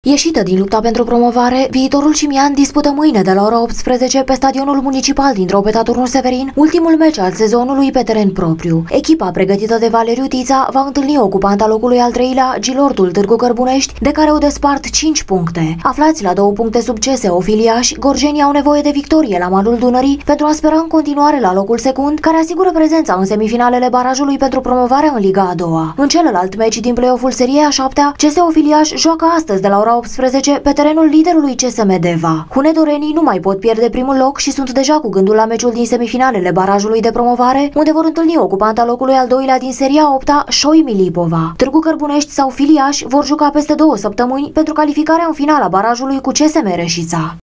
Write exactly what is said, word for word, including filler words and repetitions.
Ieșită din lupta pentru promovare, Viitorul Cimian dispută mâine de la ora optsprezece pe stadionul municipal din Drobeta Turnul Severin ultimul meci al sezonului pe teren propriu. Echipa pregătită de Valeriu Tița va întâlni ocupanta locului al treilea, Gilortul Târgu Cărbunești, de care o despart cinci puncte. Aflați la două puncte sub C S O Filiași, gorjenii au nevoie de victorie la malul Dunării pentru a spera în continuare la locul secund, care asigură prezența în semifinalele barajului pentru promovare în Liga a doua. În celălalt meci din play-off-ul seriei a șaptea, C S O Filiași joacă astăzi de la ora optsprezece pe terenul liderului C S M Deva. Hunedorenii nu mai pot pierde primul loc și sunt deja cu gândul la meciul din semifinalele barajului de promovare, unde vor întâlni ocupanta locului al doilea din seria a opta, Șoi Milipova. Târgu Cărbunești sau Filiași vor juca peste două săptămâni pentru calificarea în finala barajului cu C S M Reșița.